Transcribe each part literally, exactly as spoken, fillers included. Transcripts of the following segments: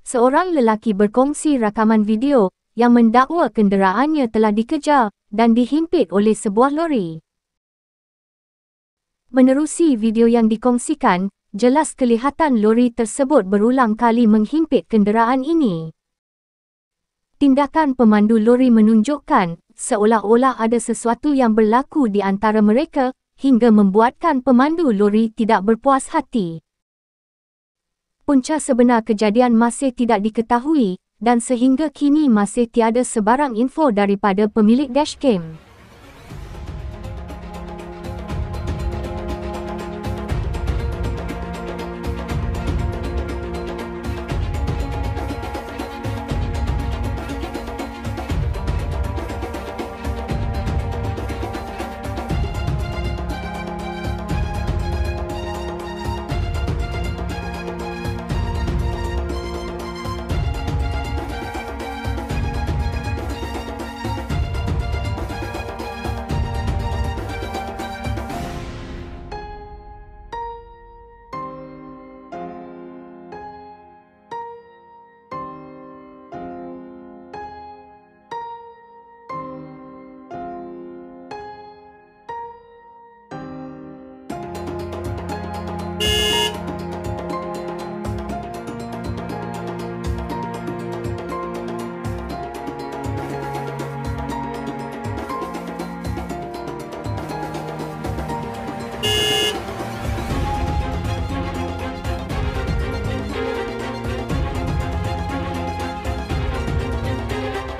Seorang lelaki berkongsi rakaman video yang mendakwa kenderaannya telah dikejar dan dihimpit oleh sebuah lori. Menerusi video yang dikongsikan, jelas kelihatan lori tersebut berulang kali menghimpit kenderaan ini. Tindakan pemandu lori menunjukkan seolah-olah ada sesuatu yang berlaku di antara mereka hingga membuatkan pemandu lori tidak berpuas hati. Punca sebenar kejadian masih tidak diketahui dan sehingga kini masih tiada sebarang info daripada pemilik dashcam.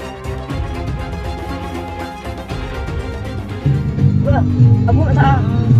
Abu nak tak?